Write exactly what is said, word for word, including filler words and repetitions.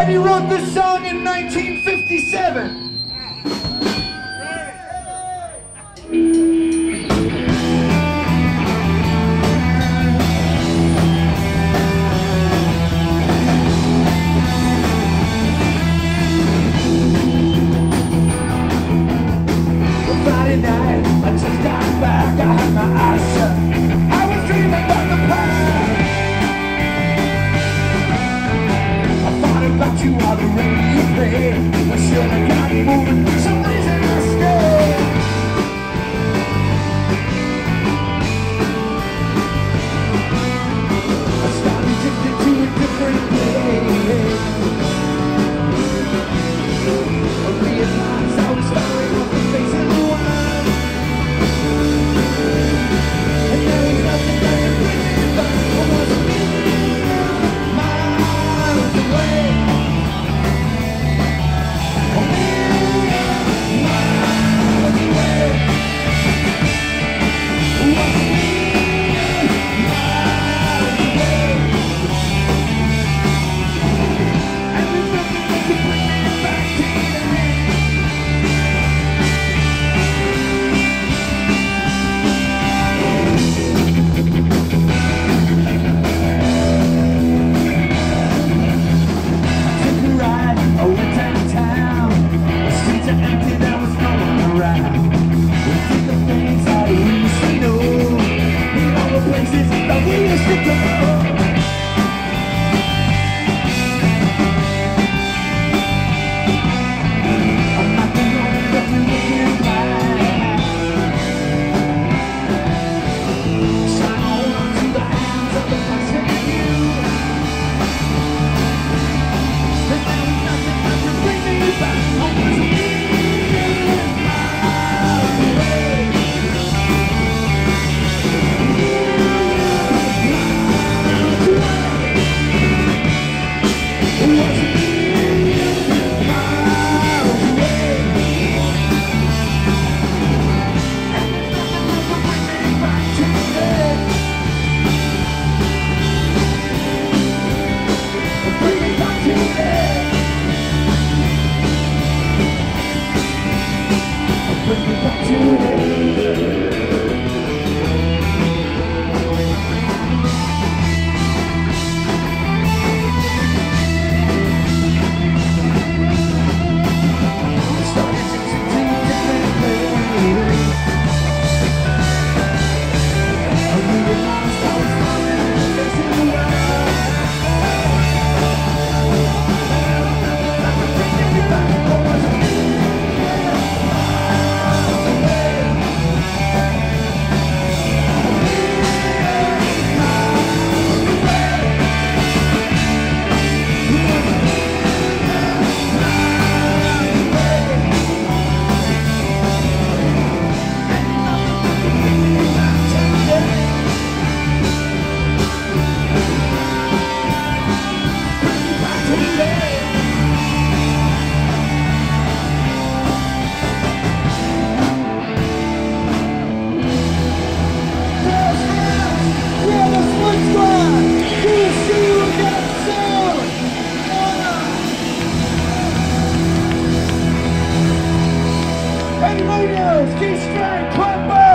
Eddie wrote this song in nineteen fifty-seven. Friday night, I just got back, I had my eyes shut. I was dreaming about the past. I thought about you while the radio played. I should have got moving, some reason I stayed. I started drifting to a different place. I realized I was staring off the face of the world. And there was nothing that could bring me back. I was a million miles away. A million miles away. I was a million miles away. And there's nothing that could bring me back to you. I went downtown, the streets are empty, there was no one around. We did the things that we used to know, in all the places that we used to go. I'm not the only that we're looking back. Trying to hold on to the hands of the past and you. And there was nothing that could bring me back. I was a million miles away. A million miles away. I was a million miles away. And there's nothing that could bring me back today. Bring me back today. Bring me back today. Started to take different ways. I realized I was falling in the face of the world. That would bring me back. I was a million miles away. A million miles away. I was a million miles away. And nothing could bring me back today. Bring me back today. We're the Split Squad. We'll see you again soon. Eddie Munoz, keep straight, clap back.